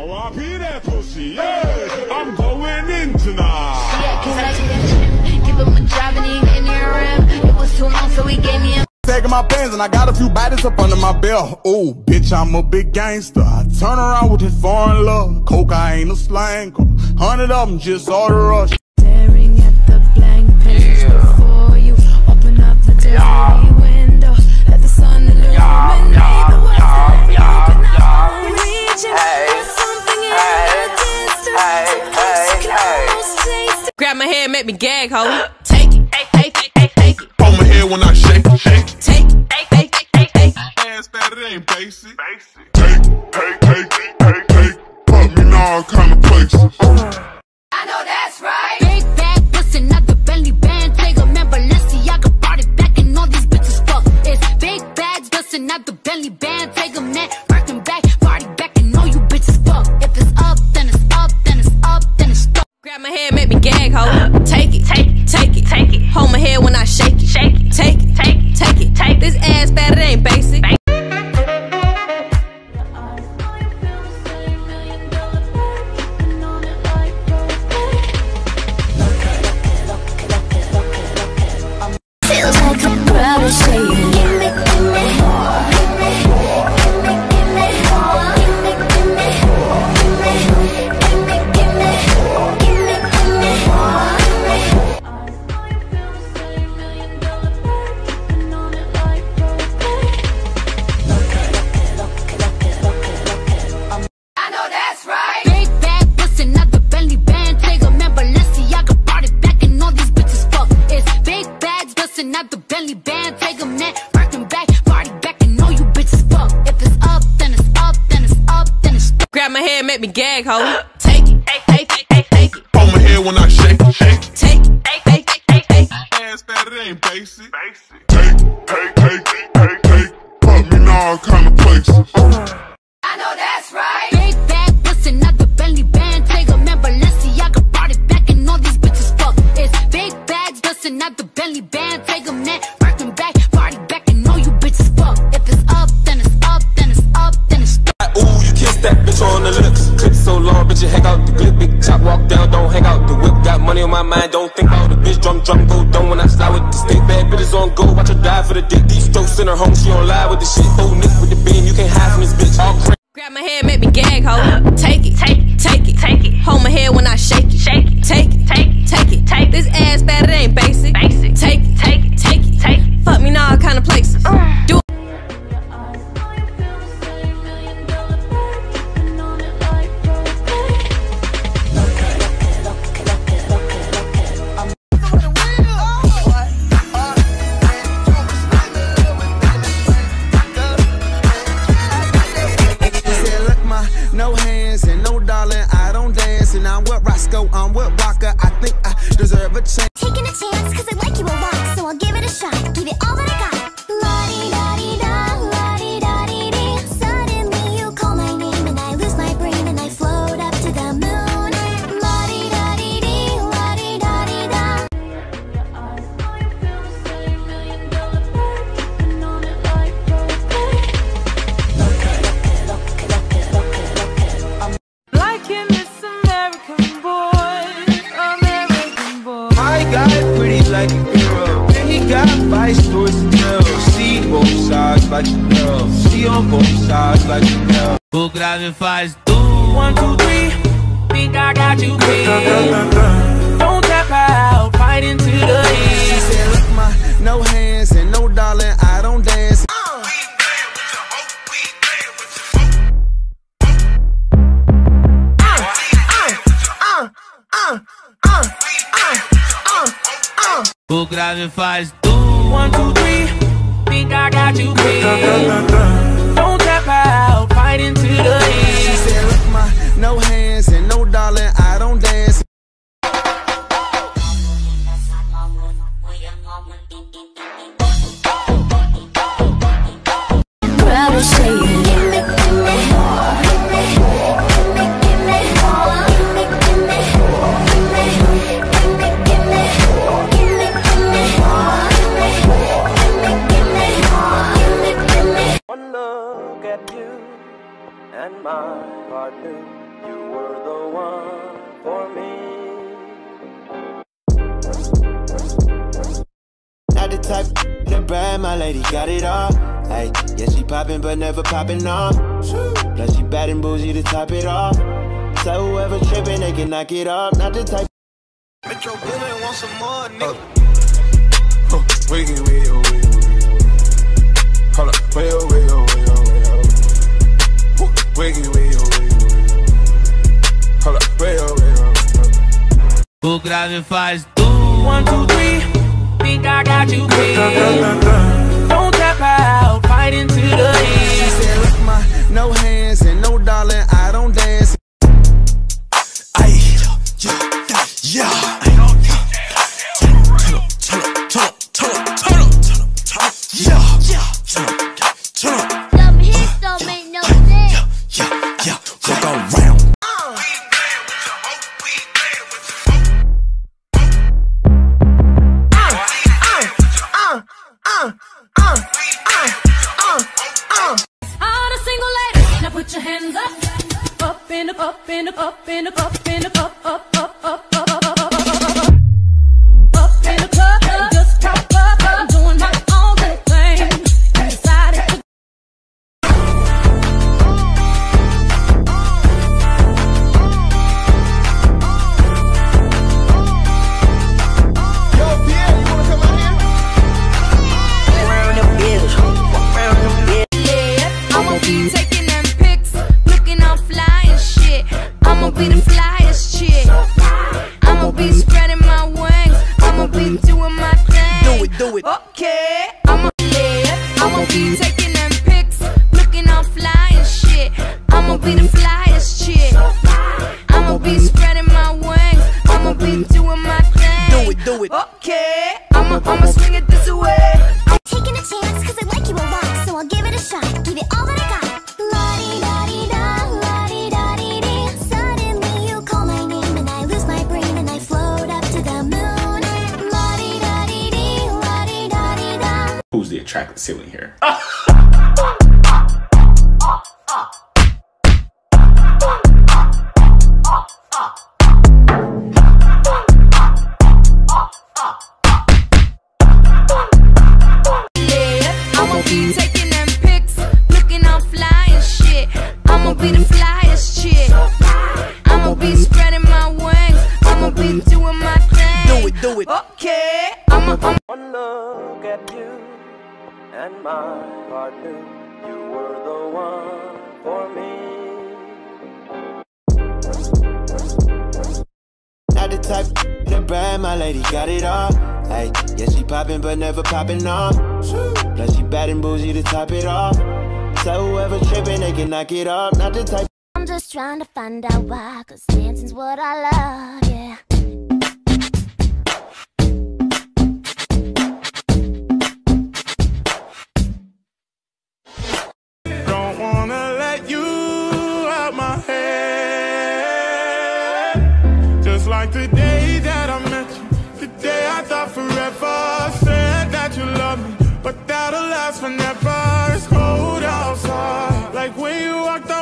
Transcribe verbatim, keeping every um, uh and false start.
Oh, I be that pussy, yeah. I'm going in tonight. Yeah, cause I didn't give him a job and he gave me a rim. It was too long, so he gave me a. Taking my pants and I got a few bodies up under my belt. Ooh, bitch, I'm a big gangster. I turn around with this foreign love. Cocaine a slang. Hundred of them just order us. Staring at the blank pages yeah. Before you open up the dirty yeah. Window. Let the sun illuminate yeah. The words yeah. That yeah. You cannot reach it. There's something in the distance. Hey, hey, hey. Grab my hair, make me gag, ho. Take it, take it, take it, take it. Hold my head when I shake it, shake it. Take it, take it, take it, take it. Ass that it ain't basic. Basic. Take, take, take, take, take. Put me in all kind of places. I know that's right. Big bag, listen, not the Bentley band. Take a member, let's see, I can brought it back and all these bitches fuck. It's big bags, listen, not the Bentley band. Take a man, working back, party back and all you bitches fuck. If it's up, then it's up, then it's up, then it's stuck. Grab my hair, make me gag, ho. Take it, take it, take it, take it. Hold my hair when I shake it, shake it. Take it, take it, take it, take it. This ass fat, it ain't basic. Feels like a crowd is saying, give me, give me more, give me, give me, give me more, give me, give me, give me, give me, give me, give me, give me more, give me. I know you feel the same, million dollar bag, keeping on it like propane. I know that's right. Big bag, listen, not the Bentley band. Take a member, let's see, I can brought it back and all these bitches fuck. It's big bags, listen, not the Bentley band. Take a net, working back, party back and all you bitches fuck. If it's up, then it's up, then it's up, then it's stuck. Grab my hair, make me gag, ho. Take it, take it, take it, take it. Hold my head when I shake it, shake it. Take it, take it, take it, take it. Ass that it ain't basic. Basic. Take, take, take, take, take. Put me in all kind of places. I know that's right. Big bag, listen, not the Bentley band. Take a member, let's see, I can brought it back and all these bitches fuck. It's big bags, listen, not the Bentley band. Take a net, working back, party back and all you bitches fuck. If it's up, then it's up, then it's up, then it's stuck. Ooh, you kiss that bitch on the lips. Clip so long, bitch, you hang out the clip. Big chop, walk down, don't hang out the whip. Got money on my mind, don't think about the bitch. Drum, drum, go down when I slide with the stick. Bad bitches on go, watch her die for the dick. These strokes in her home, she on live with the shit. Oh, Nick with the beam, you can't hide from this bitch. All crazy. Grab my hair, make me gag, ho. Take it, take it, take it, take it. Hold my hair when I shake it, shake it. Take it, take it, take it, take it. This ass fat, it ain't basic. Basic. Take it, take it, take it, take it. Fuck me in all kind of places. Uh. Do it. No hands and no darling, I don't dance. And I'm with Roscoe, I'm with Walker. I think I deserve a chance. Taking a chance, cause I like you a lot. So I'll give it a shot, give it all that I got. La-di-da-di-da, la-di-da-di-dee. Suddenly you call my name and I lose my brain and I float up to the moon. La-di-da-di-dee, la-di-da-di-da. I know you feel the same, million dollar bag, keeping on it like propane. Like in this American boy, American boy. My guy pretty like a girl. Then he got five stories to tell. See both sides like a girl. See on both sides like a girl. O grave faz tu. One, two, three. Think I got you beat. Don't tap out, fight into the heat. She said, look, my no hands and no darling, I don't dance. O grave faz tu. One, two, three. Think I got you beat. Don't tap out, fight into the heat. She said, look, my no hands and no darling, I don't dance. Crowd is saying, give me, give me more, give me, give me, give me more, give me, give me, give me, give me, give me, give me, give me more, give me, give me, give me more, give me, give me. One look at you and my heart knew were the one for me. Not the type that bad, my lady got it all. Hey, yeah, she poppin' but never poppin' off. Plus she bad and bougie to top it off. So whoever trippin', they can knock it off. Not the type. Metro Boomin want some more, nigga. Uh, uh, wait, wait, wait, wait, wait. Hold up, wait, wait, wait, wait, wait. Wait, wait, wait, wait. Hold up, wait, wait, wait. O grave faz tu. One, two, three. Think I got you pinned. Don't tap out, fight into the end. She said, look, my no hands and no darling, I don't dance. Ay, yeah, yeah, yeah. Some hits don't make no sense. Yeah, yeah, look around. All the single ladies, now put your hands up. Up in the, up in the, up in the, up in the, up, up, up, up, up, up, up, up, up, up. Up in the club, just pop up. I'm doing my own little thing. I decided to. Yo, Pierre, you wanna come out here? Around them bills, around them bills. Yeah, I'ma be taking them pics, looking all fly and shit. I'ma be the flyest chick. I'ma be spreading my wings. I'ma be doing my thing. Do it, do it. Okay. I'ma yeah, I'ma be taking them pics, looking all fly and shit. I'ma be the flyest chick. I'ma be spreading my wings. I'ma be doing my thing. Do it, do it. Okay. I'ma I'ma swing it this way. I'm taking a chance cause I like you a lot, so I'll give it a shot. Give it all that I got. La-di-da-di-da, la-di-da-di-dee. Suddenly you call my name and I lose my brain and I float up to the moon. La-di-da-di-dee, la-di-da-di-da. Who's the attractive ceiling here? Yeah, I'ma be taking them pics, looking all fly and shit. I'ma be the flyest chick. I'ma be spreading my wings. I'ma be doing my thing. Do it, do it. Okay. I'ma, I'ma One look at you, and my heart knew you were the one for me. Not the type that bad, my lady got it all. Hey, yeah, she poppin' but never poppin' off. Plus she bad and bougie to top it off. So whoever trippin', they can knock it off. Not the type. I'm just trying to find out why, cause dancing's what I love, yeah. Don't wanna let you out my head. Just like the day that I met you, the day I thought forever. Said that you love me, but that'll last forever. It's cold outside, like when you walked out